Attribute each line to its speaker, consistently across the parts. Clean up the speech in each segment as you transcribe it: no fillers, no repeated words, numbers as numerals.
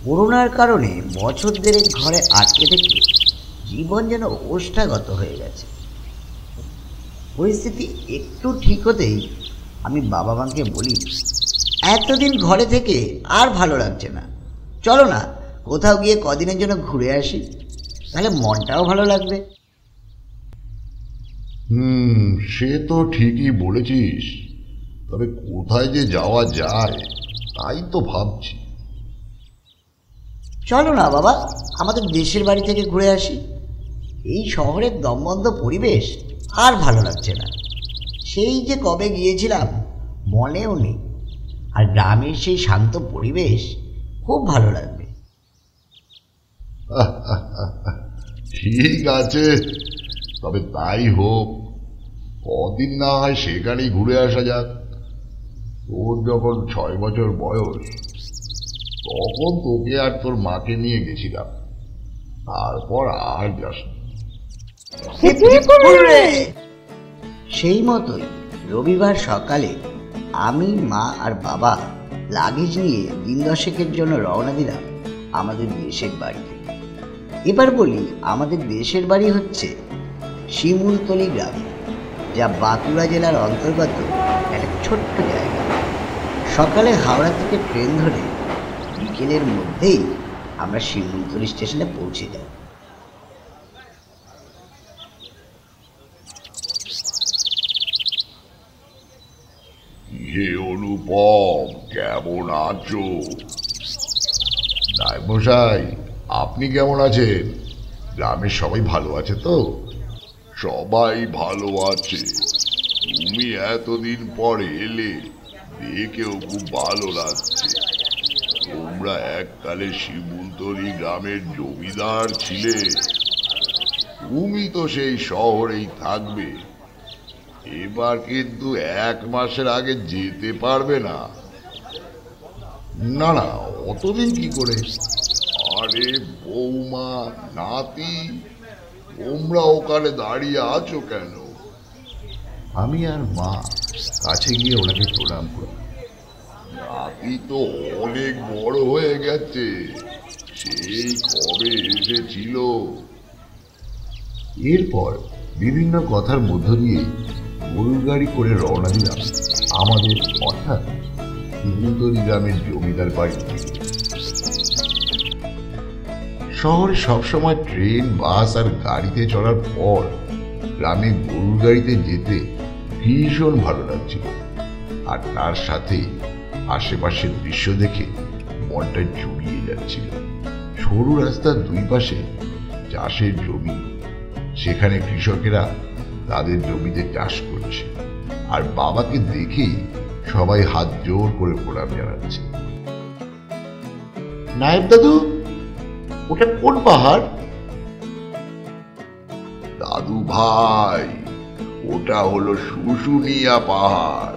Speaker 1: করোনার কারণে বছর দেড়েক ঘরে আটকে থেকে জীবন যেন ওষ্ঠাগত হয়ে গেছে। পরিস্থিতি একটু ঠিক হতেই আমি বাবা মাকে বলি, এতদিন ঘরে থেকে আর ভালো লাগছে না, চলো না কোথাও গিয়ে কদিনের জন্য ঘুরে আসি, তাহলে মনটাও ভালো লাগবে।
Speaker 2: সে তো ঠিকই বলেছিস, তবে কোথায় যে যাওয়া যায় তাই তো ভাবছি।
Speaker 1: চলো না বাবা, আমাদের দেশের বাড়ি থেকে ঘুরে আসি। এই শহরের দমবন্ধ পরিবেশ আর ভালো লাগছে না। সেই যে কবে গিয়েছিলাম মনেও নেই। আর গ্রামের সেই শান্ত পরিবেশ খুব ভালো লাগবে।
Speaker 2: ঠিক আছে, তবে তাই হোক, কদিন না হয় সেখানেই ঘুরে আসা যাক। তোর যখন 6 বছর বয়স তখন তোকে আর তোর মাকে নিয়ে গেছিলাম, তারপর আর যাস।
Speaker 1: সেই মতোই রবিবার সকালে আমি, মা আর বাবা লাগেজ নিয়ে দিন দশেকের জন্য রওনা দিলাম আমাদের দেশের বাড়িতে। এবার বলি, আমাদের দেশের বাড়ি হচ্ছে শিমুলতলি গ্রামে, যা বাঁকুড়া জেলার অন্তর্গত একটা ছোট্ট জায়গা। সকালে হাওড়া থেকে ট্রেন ধরে বিকেলের মধ্যেই আমরা শিমুলতলি স্টেশনে পৌঁছে যাই।
Speaker 2: হে অনুপম, কেমন আছো? নায়েব মশাই, আপনি কেমন আছেন? গ্রামের সবাই ভালো আছে তো? সবাই ভালো আছে। তুমি এতদিন পরে এলে, দেখেও খুব ভালো লাগছে। তোমরা এককালে শিমুলতলি গ্রামের জমিদার ছিলে, তুমি তো সেই শহরেই থাকবে। এবার কিন্তু 1 মাসের আগে যেতে পারবে না। না না, অতদিন কি করে? আরে বৌমা, নাতি, তোমরা ওখানে দাঁড়িয়ে আছো কেন? আমি আর মা কাছে গিয়ে ওনাকে প্রণাম করি। নাতি তো অনেক বড় হয়ে গেছে, সেই কবে এসেছিল। এরপর বিভিন্ন কথার মধ্য দিয়ে গরুর গাড়ি করে রওনা দিলাম আমাদের অর্থাৎ শিমুলতলি গ্রামের জমিদার বাড়ি। শহরে সবসময় ট্রেন, বাস আর গাড়িতে চড়ার পর গ্রামে গরুর গাড়িতে যেতে ভীষণ ভালো লাগছিল। আর তার সাথে আশেপাশের দৃশ্য দেখে মনটা জুড়িয়ে যাচ্ছিল। সরু রাস্তার দুই পাশে চাষের জমি, সেখানে কৃষকেরা তাদের জমিতে চাষ করছে, আর বাবাকে দেখেই সবাই হাত জোর করে প্রণাম জানাচ্ছে। নায়েব দাদু, ওটা কোন পাহাড়? দাদু ভাই, ওটা হলো শুশুনিয়া পাহাড়।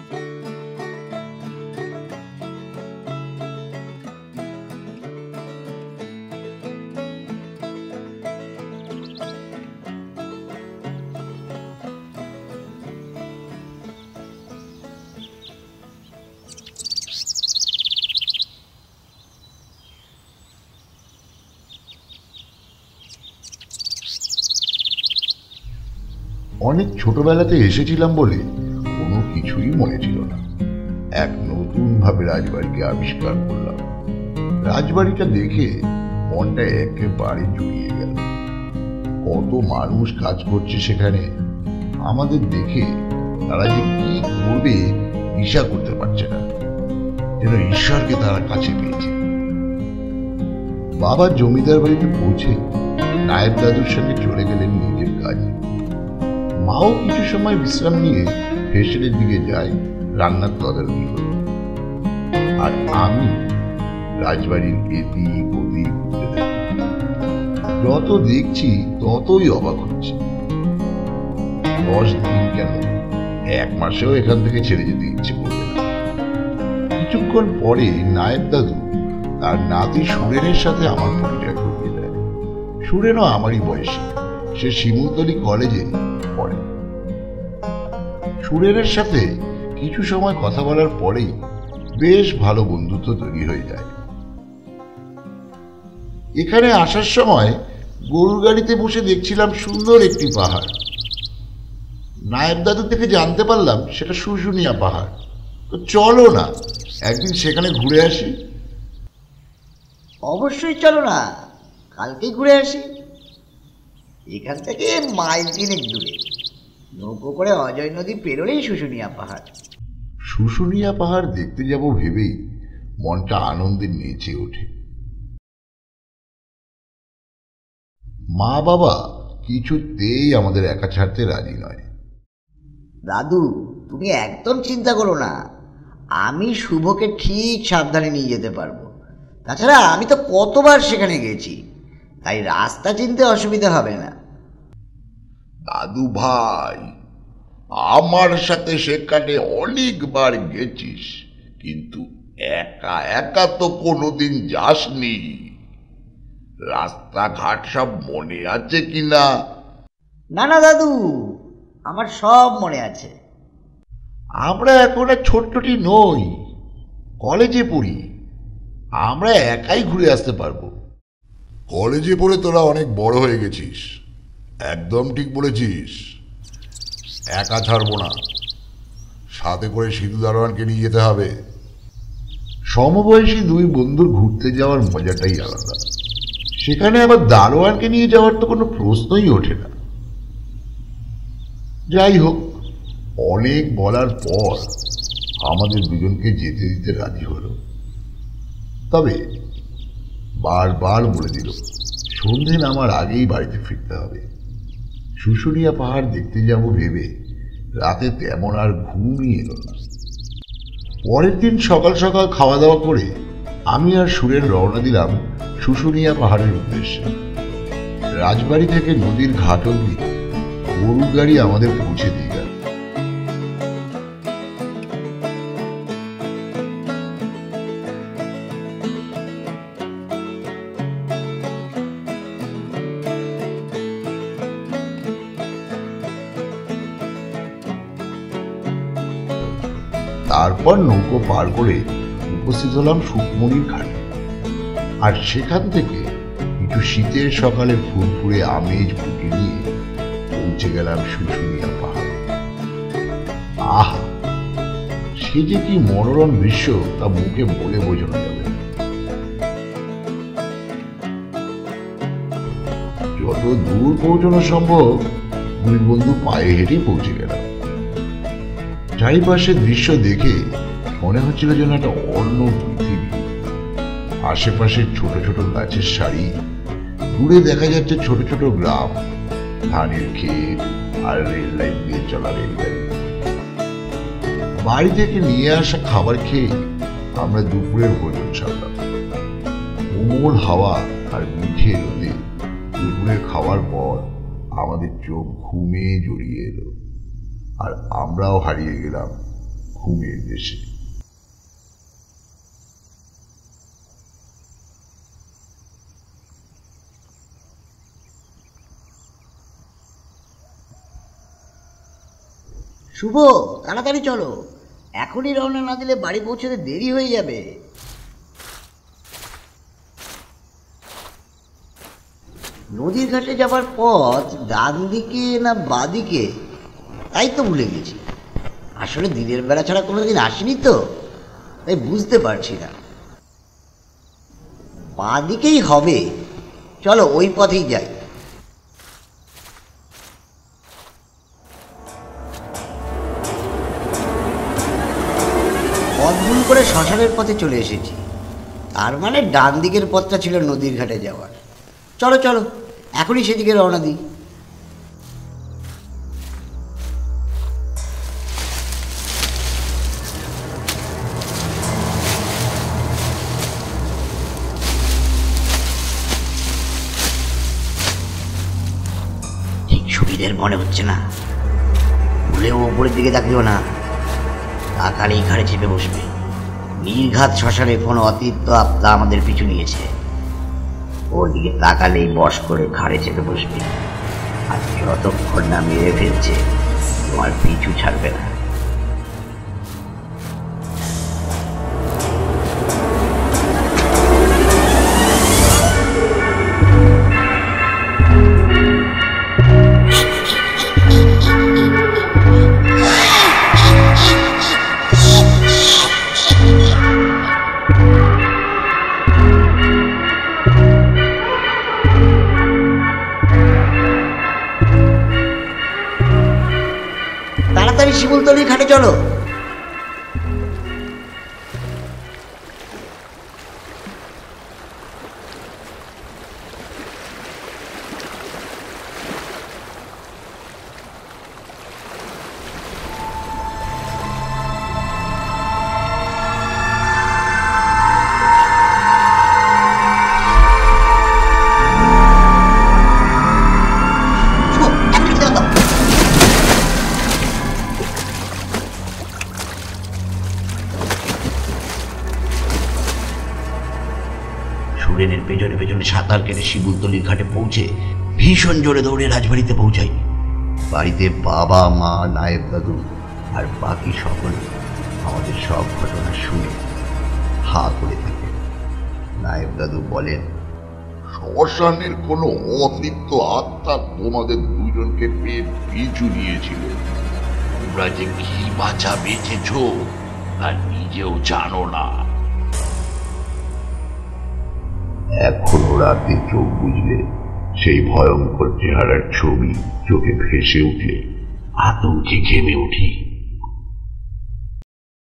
Speaker 2: অনেক ছোটবেলাতে এসেছিলাম বলে কোনো কিছুই মনে ছিল না। এক নতুন ভাবে রাজবাড়িকে আবিষ্কার করলাম। রাজবাড়িটা দেখে মনটা একেবারে জুড়িয়ে গেল। কত মানুষ কাজ করছে সেখানে, আমাদের দেখে তারা যে কি করবে দিশা করতে পারছে না, যেন ঈশ্বরকে তারা কাছে পেয়েছে। বাবা জমিদার বাড়িতে পৌঁছে নায়েব দাদুর সঙ্গে চলে গেলেন নিজের কাজে। মাও কিছু সময় বিশ্রাম নিয়ে ফেসলের দিকে যায় রান্নার তদারকি করতে। আর আমি রাজবাড়ির এদিক ওদিক ঘুরতে থাকি। যত দেখছি ততই অবাক হচ্ছে। 10 দিন কেন, 1 মাসেও এখান থেকে ছেড়ে যেতে ইচ্ছে করবে না। কিছুক্ষণ পরে নায়েব দাদু তার নাতি সুরেনের সাথে আমার পরিচয় করিয়ে দেয়। সুরেনও আমারই বয়সী, সে শিমুলতলি কলেজে পড়ে। সুরেনের সাথে কিছু সময় কথা বলার পরেই বেশ ভালো বন্ধুত্ব তৈরি হয়ে যায়। এখানে আসার সময় গরুর গাড়িতে বসে দেখছিলাম সুন্দর একটি পাহাড়। নায়েব দাদু থেকে জানতে পারলাম সেটা শুশুনিয়া পাহাড়। তো চলো না একদিন সেখানে ঘুরে আসি।
Speaker 1: অবশ্যই চলো না, কালকেই ঘুরে আসি। এখান থেকে মাইল 3 দূরে নৌকো করে অজয় নদী পেরোলেই শুশুনিয়া পাহাড়।
Speaker 2: শুশুনিয়া পাহাড় দেখতে যাব ভেবেই মনটা আনন্দে নেচে ওঠে। মা বাবা কিছুতেই আমাদের একা ছাড়তে রাজি নয়।
Speaker 1: দাদু, তুমি একদম চিন্তা করো না, আমি শুভকে ঠিক সাবধানে নিয়ে যেতে পারবো। তাছাড়া আমি তো কতবার সেখানে গেছি, তাই রাস্তা চিনতে অসুবিধা হবে না।
Speaker 2: দাদু ভাই, আমার সাথে সেখানে অনেকবার গেছিস, কিন্তু একা একা তো কোনোদিন যাসনি। রাস্তাঘাট সব মনে আছে কিনা?
Speaker 1: না না দাদু, আমার সব মনে আছে।
Speaker 2: আমরা এখন আর ছোট্টটি নই, কলেজে পড়ি, আমরা একাই ঘুরে আসতে পারবো। কলেজে পড়ে তোরা অনেক বড় হয়ে গেছিস, একদম ঠিক বলেছিস। একা ছাড়বো না, সাথে করে সিধু দারোয়ানকে নিয়ে যেতে হবে। সমবয়সী দুই বন্ধুর ঘুরতে যাওয়ার মজাটাই আলাদা। সেখানে আবার দারোয়ানকে নিয়ে যাওয়ার তো কোনো প্রশ্নই ওঠে না। যাই হোক, অনেক বলার পর আমাদের দুজনকে যেতে দিতে রাজি হলো। তবে বারবার বলে দিল সন্ধে নামার আগেই বাড়িতে ফিরতে হবে। শুশুনিয়া পাহাড় দেখতে যাব ভেবে রাতে তেমন আর ঘুমই এলো না। পরের দিন সকাল সকাল খাওয়া দাওয়া করে আমি আর সুরেন রওনা দিলাম শুশুনিয়া পাহাড়ের উদ্দেশ্যে। রাজবাড়ি থেকে নদীর ঘাট অবধি গরুর গাড়ি আমাদের পৌঁছে দিয়ে গেল। তারপর নৌকো পার করে উপস্থিত হলাম সুকমনির ঘাটে। আর সেখান থেকে একটু শীতের সকালে ফুরফুরে আমেজ ফুটে নিয়ে পৌঁছে গেলাম শুশুনিয়া পাহাড়। আহা, সে যে কি মনোরম দৃশ্য তা মুখে বলে বোঝানো যাবে না। যত দূর পৌঁছানো সম্ভব দুই বন্ধু পায়ে হেঁটেই পৌঁছে গেলাম। চারিপাশের দৃশ্য দেখে মনে হচ্ছিল যেন একটা অন্য পৃথিবী। আশেপাশে ছোট ছোট গাছের সারি, দূরে দেখা যাচ্ছে ছোট ছোট গ্রাম, ধানের ক্ষেত আর রেল লাইন দিয়ে চলা রেলগাড়ি। বাড়ি থেকে নিয়ে আসা খাবার খেয়ে আমরা দুপুরের ভোজন সারলাম। কোমল হাওয়া আর মিঠে রোদে দুপুরের খাওয়ার পর আমাদের চোখ ঘুমে জড়িয়ে এলো, আর আমরাও হারিয়ে গেলাম ঘুমের দেশে।
Speaker 1: শুভ, তাড়াতাড়ি চলো, এখনই রওনা না দিলে বাড়ি পৌঁছতে দেরি হয়ে যাবে। নদীর ঘাটে যাবার পথ ডান দিকে না বাদিকে তাই তো ভুলে গেছি। আসলে দিনের বেলা ছাড়া কোনোদিন আসিনি তো, তাই বুঝতে পারছি না। বাদিকেই হবে, চলো ওই পথেই যাই। পথ ভুল করে শ্মশানের পথে চলে এসেছি, তার মানে ডান দিকের পথটা ছিল নদীর ঘাটে যাওয়ার। চলো চলো, এখনই সেদিকে রওনা দিই। ঠিক সুবিধের মনে হচ্ছে না, ভুলেও ওপরের দিকে তাকিও না, তাকালেই ঘাড়ে চেপে বসবে। নির্ঘাত শ্মশানে কোনো অতীত আত্মা আমাদের পিছু নিয়েছে, ওর দিকে তাকালেই বশ করে ঘাড়ে চেপে বসবে, আর যতক্ষণ না মেরে ফেলছে তোমার পিছু ছাড়বে না। শিমুলতলির ঘাটে চলো। সুরেনের পেছনে পেছনে সাঁতার কেটে শিমুলতলির ঘাটে পৌঁছে ভীষণ জোরে দৌড়ে রাজবাড়িতে পৌঁছাই। বাড়িতে বাবা, মা, নায়েব দাদু আর বাকি সকলে আমাদের সব ঘটনা শুনে হা করে থাকে। নায়েব দাদু বলেন,
Speaker 2: শ্মশানের কোনো অতৃপ্ত আত্মা তোমাদের দুজনকে পেয়ে পিছু নিয়েছিল। তোমরা যে কি বাঁচা বেঁচেছ তা নিজেও জানো না। এখনো রাতে চোখ বুঝলে সেই ভয়ঙ্কর চেহারার ছবি চোখে ভেসে উঠলে আতঙ্কে ঘেমে উঠি।